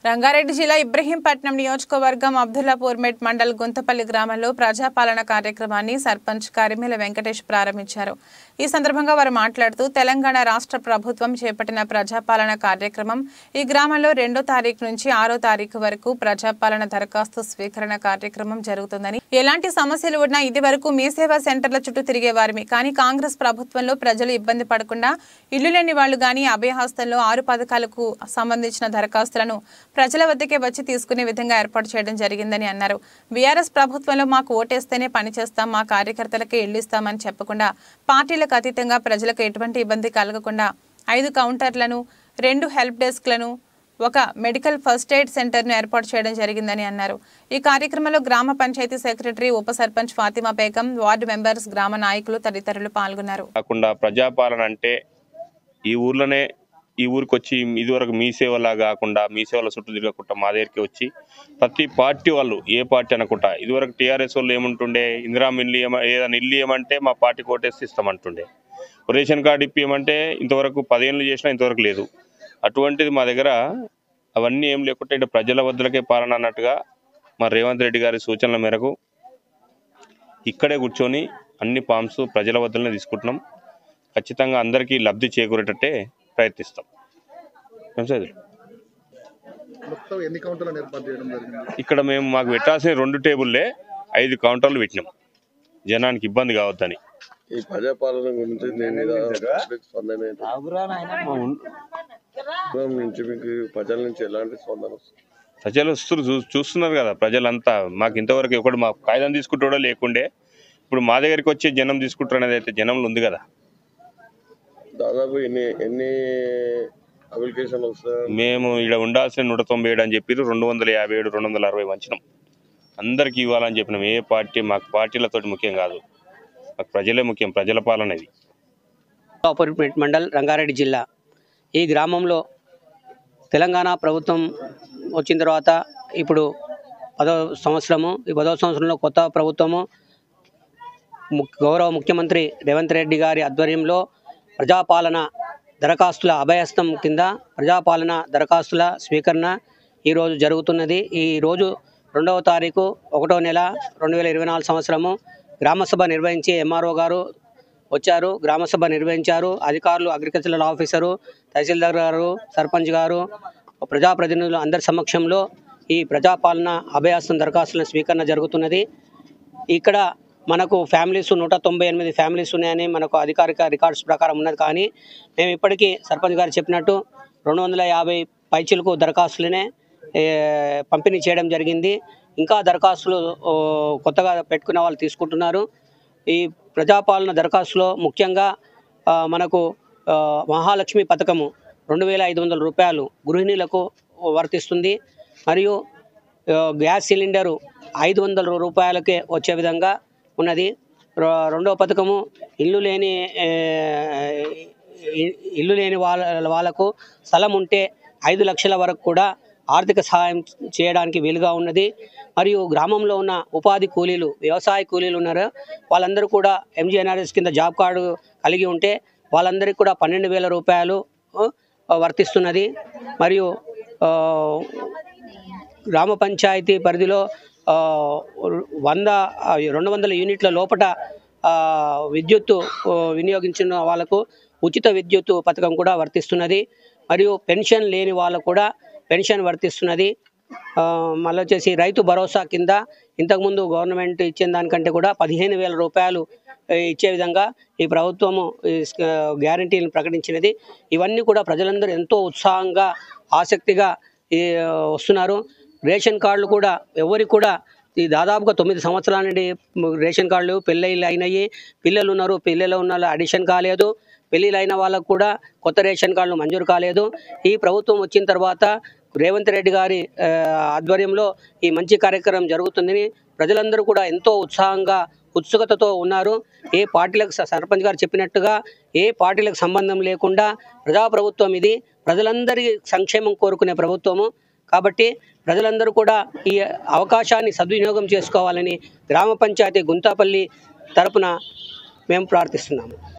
రంగారెడ్డి జిల్లా ఇబ్రహీంపట్నం నియోజకవర్గం అబ్దుల్లాపూర్ మెట్ మండల్ గుంతపల్లి గ్రామంలో ప్రజాపాలన కార్యక్రమాన్ని సర్పంచ్ కరిమేల వెంకటేష్ ప్రారంభించారు। ఈ సందర్భంగా వారు మాట్లాడుతూ తెలంగాణ రాష్ట్ర ప్రభుత్వం చేపట్టిన ప్రజాపాలన కార్యక్రమం ఈ గ్రామంలో 2వ తారీఖు నుంచి 6వ తారీఖు వరకు ప్రజాపాలన దరఖాస్తు స్వీకరణ కార్యక్రమం జరుగుతుందని, ఎలాంటి సమస్యలు ఉన్నా ఇదివరకు మీ సేవా సెంటర్ల చుట్టూ తిరిగేవారిమి, కానీ కాంగ్రెస్ ప్రభుత్వంలో ప్రజలు ఇబ్బంది పడకుండా ఇల్లు లేని వాళ్ళు గాని అభయహస్తంలో 6 పథకాలకు సంబంధించిన దరఖాస్తులను ప్రజల వద్దకే వచ్చి తీసుకునే విధంగా ఏర్పాటు చేయడం జరిగిందని అన్నారు। బీఆర్ఎస్ ప్రభుత్వంలో మాకు ఓటేస్తేనే పని చేస్తాం, మా కార్యకర్తలకే ఇల్లు ఇస్తామని చెప్పకుండా పార్టీలకు అతీతంగా ప్రజలకు ఎటువంటి ఇబ్బంది కలగకుండా 5 కౌంటర్లను, 2 హెల్ప్ డెస్క్లను, 1 మెడికల్ ఫస్ట్ ఎయిడ్ సెంటర్ను ఏర్పాటు చేయడం జరిగిందని అన్నారు। ఈ కార్యక్రమంలో గ్రామ పంచాయతీ సెక్రటరీ, ఉప సర్పంచ్ ఫాతిమా బేగం, వార్డు మెంబర్స్, గ్రామ నాయకులు తదితరులు పాల్గొన్నారు। ప్రజాపాలన అంటే ఈ ఊరికి వచ్చి ఇదివరకు మీ సేవలా కాకుండా మీ సేవల చుట్టూ తిరగకుండా మా దగ్గరికి వచ్చి ప్రతి పార్టీ వాళ్ళు ఏ పార్టీ అనుకుంటా ఇదివరకు టీఆర్ఎస్ వాళ్ళు ఏముంటుండే, ఇందిరామ ఇల్లు ఏదైనా ఇల్లు ఏమంటే మా పార్టీ కోటేసి ఇస్తామంటుండే, రేషన్ కార్డు ఇప్పియమంటే ఇంతవరకు 10 ఏళ్ళు చేసినా ఇంతవరకు లేదు। అటువంటిది మా దగ్గర అవన్నీ ఏం లేకుండా ఇటు ప్రజల వద్దలకే పాలన అన్నట్టుగా మా రేవంత్ రెడ్డి గారి సూచనల మేరకు ఇక్కడే కూర్చొని అన్ని ఫామ్స్ ప్రజల వద్దలనే తీసుకుంటున్నాం। ఖచ్చితంగా అందరికీ లబ్ధి చేకూరేటట్టే ప్రయత్నిస్తాం। ఇక్కడ మేము మాకు పెట్టాల్సిన 2 టేబుల్లే 5 కౌంటర్లు పెట్టినాం, జనానికి ఇబ్బంది కావద్దని। ఈ ప్రజాపాలన గురించి ప్రజల నుంచి ఎలాంటి స్పందన వస్తుంది? ప్రజలు వస్తున్నారు, చూస్తున్నారు కదా ప్రజలంతా। మాకు ఇంతవరకు ఒకటి మా కాగితం తీసుకుంటాడో లేకుండే, ఇప్పుడు మా దగ్గరికి వచ్చి జనం తీసుకుంటారు అనేది అయితే జనంలో ఉంది కదా। దాదాపు ఎన్ని అప్లికేషన్లు వస్తాయి? మేము ఇక్కడ ఉండాల్సిన 197 అని చెప్పి 257, 260 వంచినాం, అందరికి ఇవ్వాలని చెప్పినాం। ఏ పార్టీ మాకు పార్టీలతో ముఖ్యం కాదు, మాకు ప్రజలే ముఖ్యం, ప్రజల పాలన ఇది। మండల్ రంగారెడ్డి జిల్లా ఈ గ్రామంలో తెలంగాణ ప్రభుత్వం వచ్చిన తర్వాత ఇప్పుడు 10వ సంవత్సరము, ఈ 10వ సంవత్సరంలో కొత్త ప్రభుత్వము గౌరవ ముఖ్యమంత్రి రేవంత్ రెడ్డి గారి ఆధ్వర్యంలో ప్రజాపాలన దరఖాస్తుల అభయహస్తం కింద ప్రజాపాలన దరఖాస్తుల స్వీకరణ ఈరోజు జరుగుతున్నది। ఈరోజు 2వ తారీఖు 1వ నెల 2024 సంవత్సరము గ్రామసభ నిర్వహించి ఎంఆర్ఓ గారు వచ్చారు, గ్రామసభ నిర్వహించారు। అధికారులు, అగ్రికల్చరల్ ఆఫీసరు, తహసీల్దార్ గారు, సర్పంచ్ గారు, ప్రజాప్రతినిధులు అందరి సమక్షంలో ఈ ప్రజాపాలన అభయహస్తం దరఖాస్తుల స్వీకరణ జరుగుతున్నది। ఇక్కడ మనకు ఫ్యామిలీస్ 198 ఫ్యామిలీస్ ఉన్నాయని మనకు అధికారిక రికార్డ్స్ ప్రకారం ఉన్నది, కానీ మేము ఇప్పటికీ సర్పంచ్ గారు చెప్పినట్టు 250 పైచిలకు దరఖాస్తులనే పంపిణీ చేయడం జరిగింది। ఇంకా దరఖాస్తులు కొత్తగా పెట్టుకున్న వాళ్ళు తీసుకుంటున్నారు। ఈ ప్రజాపాలన దరఖాస్తులో ముఖ్యంగా మనకు మహాలక్ష్మి పథకము 2500 రూపాయలు గృహిణీలకు వర్తిస్తుంది, మరియు గ్యాస్ సిలిండరు 500 రూపాయలకే వచ్చే విధంగా ఉన్నది। 2వ పథకము ఇల్లు లేని వాళ్ళకు స్థలం ఉంటే 5 లక్షల వరకు కూడా ఆర్థిక సహాయం చేయడానికి వీలుగా ఉన్నది। మరియు గ్రామంలో ఉన్న ఉపాధి కూలీలు, వ్యవసాయ కూలీలు ఉన్నారు, వాళ్ళందరూ కూడా ఎంజీఎన్ఆర్ఎస్ కింద జాబ్ కార్డు కలిగి ఉంటే వాళ్ళందరికీ కూడా 12,000 రూపాయలు వర్తిస్తున్నది। మరియు గ్రామ పంచాయతీ పరిధిలో 200 యూనిట్ల లోపల విద్యుత్తు వినియోగించిన వాళ్ళకు ఉచిత విద్యుత్తు పథకం కూడా వర్తిస్తున్నది। మరియు పెన్షన్ లేని వాళ్ళకు కూడా పెన్షన్ వర్తిస్తున్నది। మళ్ళీ వచ్చేసి రైతు భరోసా కింద ఇంతకుముందు గవర్నమెంట్ ఇచ్చిన దానికంటే కూడా 15,000 రూపాయలు ఇచ్చే విధంగా ఈ ప్రభుత్వము గ్యారంటీని ప్రకటించినది। ఇవన్నీ కూడా ప్రజలందరూ ఎంతో ఉత్సాహంగా, ఆసక్తిగా వస్తున్నారు। రేషన్ కార్డులు కూడా ఎవరికి కూడా ఈ దాదాపుగా 9 సంవత్సరాల నుండి రేషన్ కార్డులు పెళ్ళిళ్ళు అయినాయి, పిల్లలు ఉన్నారు, పిల్లలు ఉన్న అడిషన్ కాలేదు, పెళ్ళిళ్ళు అయిన వాళ్ళకు కూడా కొత్త రేషన్ కార్డులు మంజూరు కాలేదు। ఈ ప్రభుత్వం వచ్చిన తర్వాత రేవంత్ రెడ్డి గారి ఆధ్వర్యంలో ఈ మంచి కార్యక్రమం జరుగుతుందని ప్రజలందరూ కూడా ఎంతో ఉత్సాహంగా, ఉత్సుకతతో ఉన్నారు। ఏ పార్టీలకు, సర్పంచ్ గారు చెప్పినట్టుగా ఏ పార్టీలకు సంబంధం లేకుండా ప్రజాప్రభుత్వం ఇది, ప్రజలందరి సంక్షేమం కోరుకునే ప్రభుత్వము। కాబట్టి ప్రజలందరూ కూడా ఈ అవకాశాన్ని సద్వినియోగం చేసుకోవాలని గ్రామ పంచాయతీ గుంతపల్లి తరపున మేము ప్రార్థిస్తున్నాము।